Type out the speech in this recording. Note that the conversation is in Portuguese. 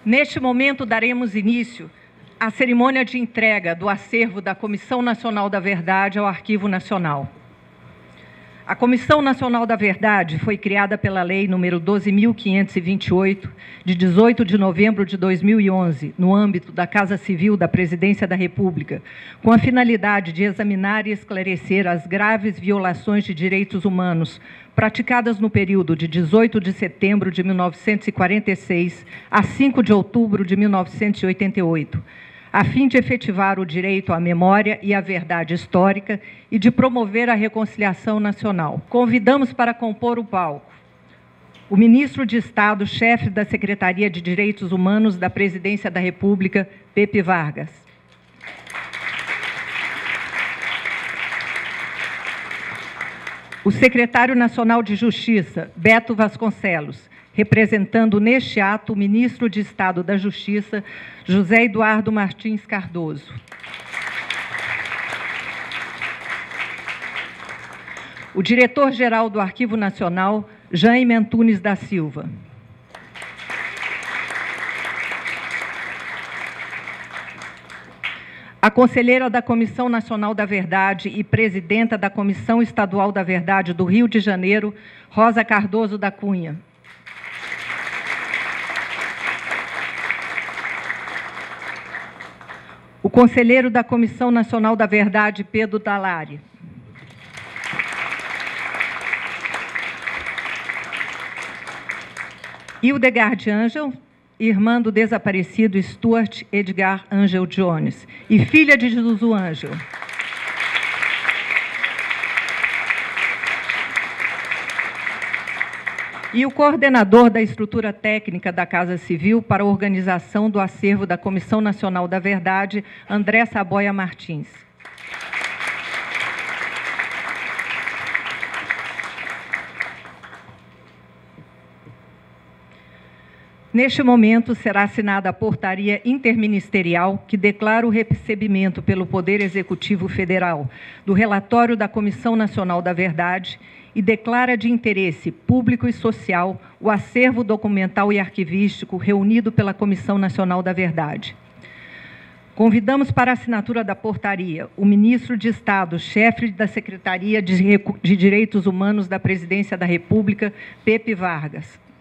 Neste momento, daremos início à cerimônia de entrega do acervo da Comissão Nacional da Verdade ao Arquivo Nacional. A Comissão Nacional da Verdade foi criada pela Lei nº 12.528, de 18 de novembro de 2011, no âmbito da Casa Civil da Presidência da República, com a finalidade de examinar e esclarecer as graves violações de direitos humanos praticadas no período de 18 de setembro de 1946 a 5 de outubro de 1988, a fim de efetivar o direito à memória e à verdade histórica e de promover a reconciliação nacional. Convidamos para compor o palco o ministro de Estado, chefe da Secretaria de Direitos Humanos da Presidência da República, Pepe Vargas. O secretário nacional de Justiça, Beto Vasconcelos, representando neste ato o ministro de Estado da Justiça, José Eduardo Martins Cardoso. O diretor-geral do Arquivo Nacional, Jaime Antunes da Silva. A conselheira da Comissão Nacional da Verdade e presidenta da Comissão Estadual da Verdade do Rio de Janeiro, Rosa Cardoso da Cunha. O conselheiro da Comissão Nacional da Verdade, Pedro Dalari. Hildegard Angel, irmã do desaparecido Stuart Edgar Angel Jones, e filha de Zuzu Angel. E o coordenador da estrutura técnica da Casa Civil para a organização do acervo da Comissão Nacional da Verdade, André Saboia Martins. Neste momento, será assinada a portaria interministerial que declara o recebimento pelo Poder Executivo Federal do relatório da Comissão Nacional da Verdade e declara de interesse público e social o acervo documental e arquivístico reunido pela Comissão Nacional da Verdade. Convidamos para a assinatura da portaria o ministro de Estado, chefe da Secretaria de Direitos Humanos da Presidência da República, Pepe Vargas.